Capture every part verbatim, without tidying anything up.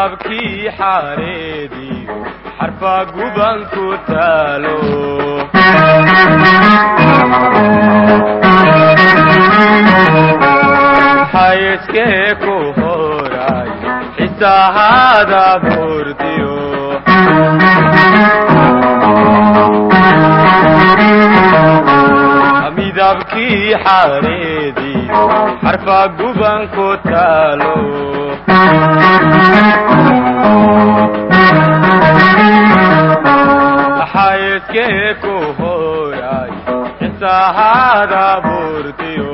midabkii xareedii xarfa guban ku taalo hayskee ku horay xisaahada burdiyo midabkii xareedii xarfa guban ku taalo hayskee ku horay xisaahada burdiyo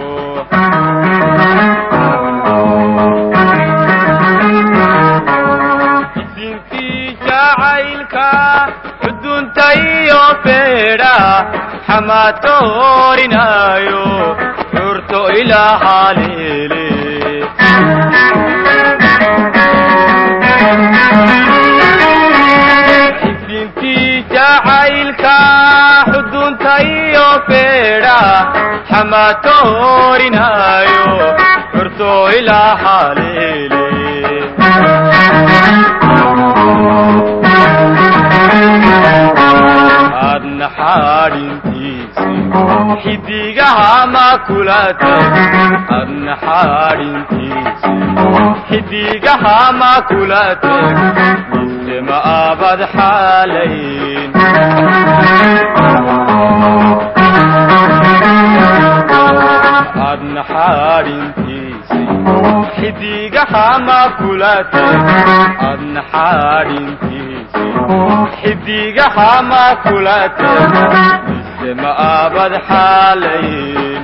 isintii jacaylka xudunta iyo beedha xamaatoorinayo xurto ilaa haleele isintii jacaylka xudunta iyo beedha xamaatoorinayo xurto ilaa haleele adna xaadhintiisi xidigaha ma kula tag adna xaadhintiisi xidigaha ma kula tag mise ma abad xaalayn adna xaadhintiisi xidigaha ma kula tag adna xaadhintiisi xidigaha ma kula tag mise ma abad xaalayn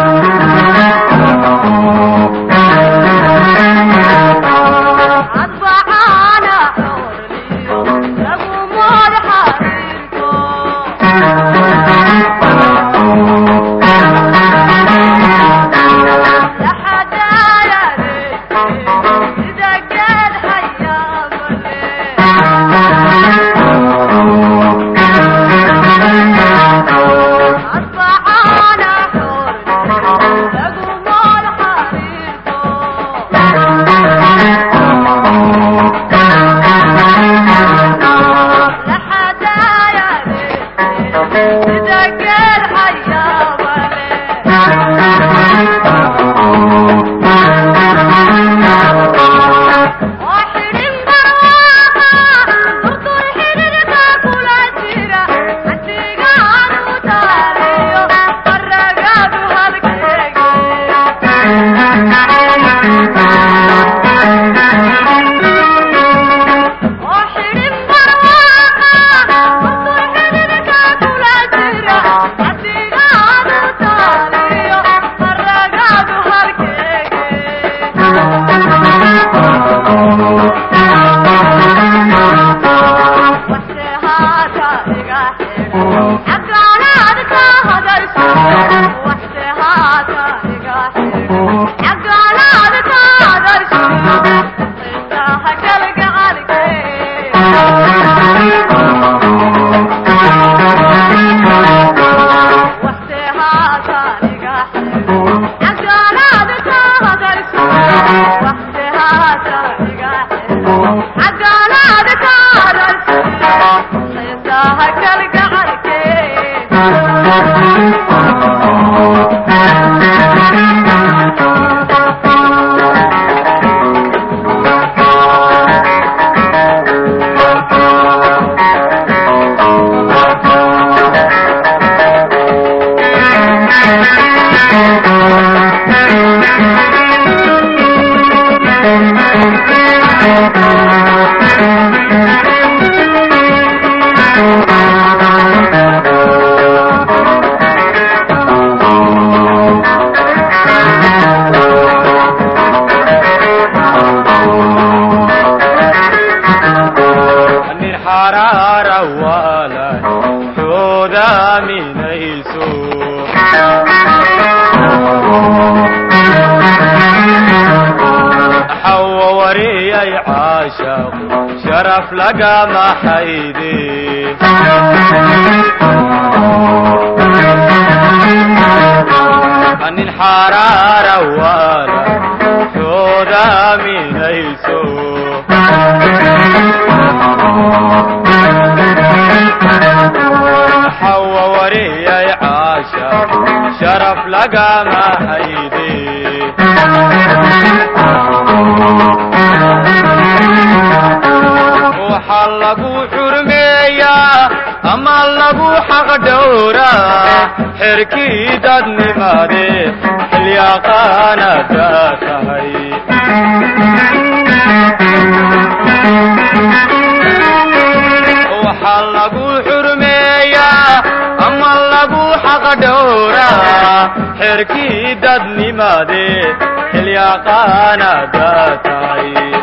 شرف لقى ما حيدي أن الحرارة ولا شوذا من يسوع حرية عاشا شرف لقى ما حيدي وحلقوا حرمية أما لقوا حق دورة حركي دادني مادي حليا قانا داتهي وحلقوا حرمية أما لقوا حق دورة حركي دادني مادي حليا قانا داتهي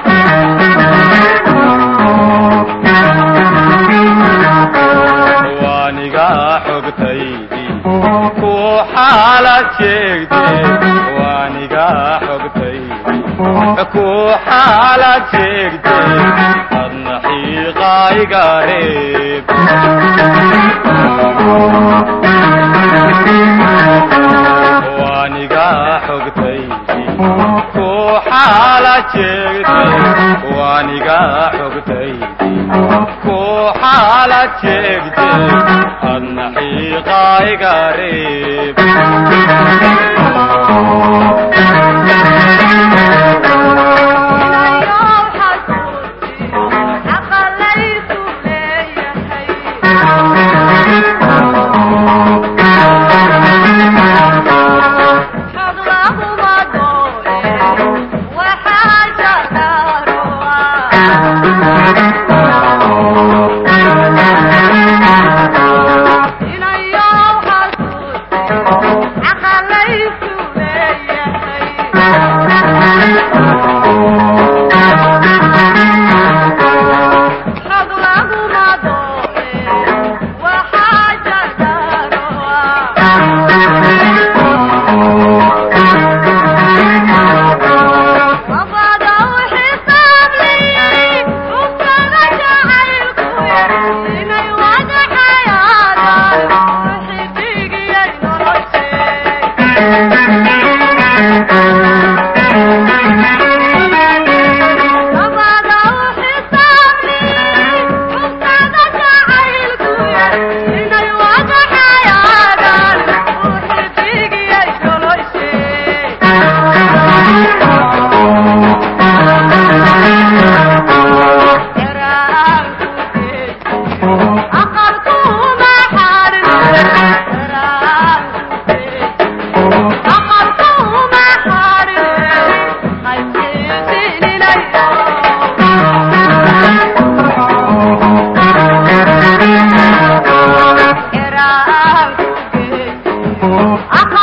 وانيقا حقتيدي كو حالة شيكتي وانيقا حقتيدي كو حالة شيكتي النحي غاي قريب وانيقا حقتيدي كو حالة شيكتي وانيقا حقتيدي كو حالة شيكتي النحي غاي قريب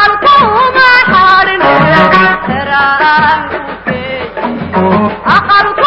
أخر